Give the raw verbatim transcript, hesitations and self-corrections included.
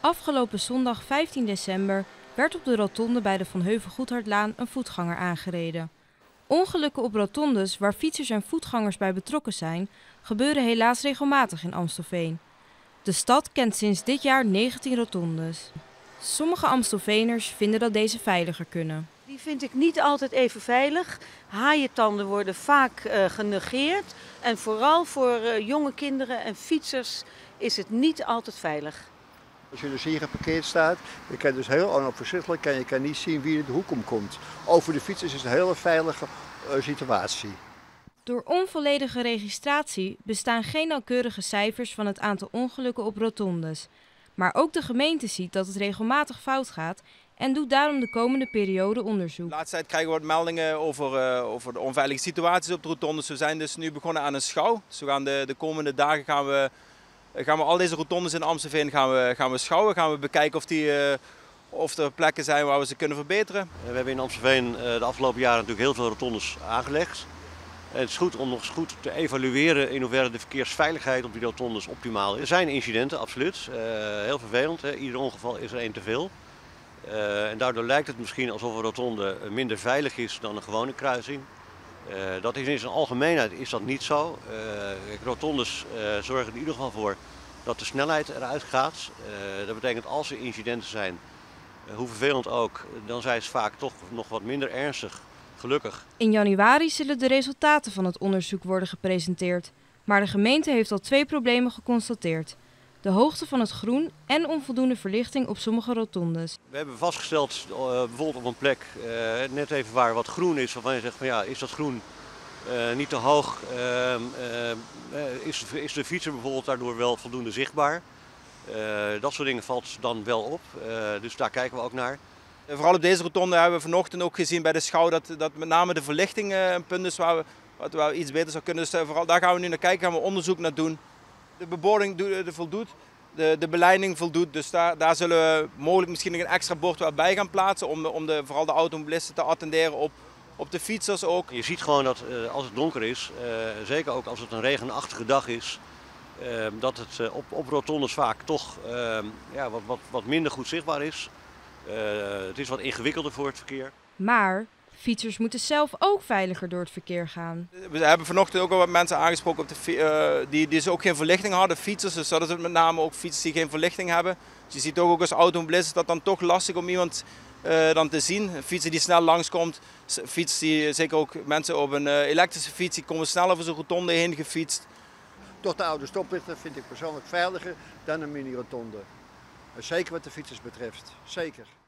Afgelopen zondag vijftien december werd op de rotonde bij de Van Heuvel-Goedhartlaan een voetganger aangereden. Ongelukken op rotondes waar fietsers en voetgangers bij betrokken zijn, gebeuren helaas regelmatig in Amstelveen. De stad kent sinds dit jaar negentien rotondes. Sommige Amstelveeners vinden dat deze veiliger kunnen. Die vind ik niet altijd even veilig. Haaientanden worden vaak uh, genegeerd. En vooral voor uh, jonge kinderen en fietsers is het niet altijd veilig. Als je dus hier geparkeerd staat, je kan dus heel onoverzichtelijk en je kan niet zien wie er de hoek om komt. Over de fietsers is het een hele veilige uh, situatie. Door onvolledige registratie bestaan geen nauwkeurige cijfers van het aantal ongelukken op rotondes. Maar ook de gemeente ziet dat het regelmatig fout gaat en doet daarom de komende periode onderzoek. De laatste tijd krijgen we wat meldingen over, uh, over de onveilige situaties op de rotondes. We zijn dus nu begonnen aan een schouw. Dus we gaan de, de komende dagen gaan we, gaan we al deze rotondes in Amstelveen gaan we, gaan we schouwen. Gaan we bekijken of, die, uh, of er plekken zijn waar we ze kunnen verbeteren. We hebben in Amstelveen uh, de afgelopen jaren natuurlijk heel veel rotondes aangelegd. En het is goed om nog eens goed te evalueren in hoeverre de verkeersveiligheid op die rotondes optimaal is. Er zijn incidenten, absoluut. Uh, heel vervelend. Hè? Ieder ongeval is er één te veel. Uh, en daardoor lijkt het misschien alsof een rotonde minder veilig is dan een gewone kruising. Uh, dat is in zijn algemeenheid is dat niet zo. Uh, rotondes uh, zorgen er in ieder geval voor dat de snelheid eruit gaat. Uh, dat betekent als er incidenten zijn, uh, hoe vervelend ook, dan zijn ze vaak toch nog wat minder ernstig. Gelukkig. In januari zullen de resultaten van het onderzoek worden gepresenteerd. Maar de gemeente heeft al twee problemen geconstateerd. De hoogte van het groen en onvoldoende verlichting op sommige rotondes. We hebben vastgesteld, uh, bijvoorbeeld op een plek, uh, net even waar wat groen is, waarvan je zegt van ja, is dat groen uh, niet te hoog? Uh, uh, is, is de fietser bijvoorbeeld daardoor wel voldoende zichtbaar? Uh, dat soort dingen valt dan wel op, uh, dus daar kijken we ook naar. Vooral op deze rotonde hebben we vanochtend ook gezien bij de schouw dat, dat met name de verlichting een punt is waar we, wat we iets beter zou kunnen. Dus vooral, daar gaan we nu naar kijken, gaan we onderzoek naar doen. De bebording de voldoet, de, de beleiding voldoet, dus daar, daar zullen we mogelijk misschien nog een extra bord wel bij gaan plaatsen om, de, om de, vooral de automobilisten te attenderen op, op de fietsers ook. Je ziet gewoon dat uh, als het donker is, uh, zeker ook als het een regenachtige dag is, uh, dat het uh, op, op rotondes vaak toch uh, ja, wat, wat, wat minder goed zichtbaar is. Uh, het is wat ingewikkelder voor het verkeer. Maar fietsers moeten zelf ook veiliger door het verkeer gaan. We hebben vanochtend ook al wat mensen aangesproken op de, uh, die, die dus ook geen verlichting hadden, fietsers. Dus dat is het met name ook fietsers die geen verlichting hebben. Dus je ziet ook, ook als automobilist is dat dan toch lastig om iemand uh, dan te zien. Een fietser die snel langskomt, fiets die, zeker ook mensen op een uh, elektrische fiets, die komen snel over zo'n rotonde heen gefietst. Toch de oude stoplichten vind ik persoonlijk veiliger dan een mini-rotonde. Zeker wat de fietsers betreft, zeker.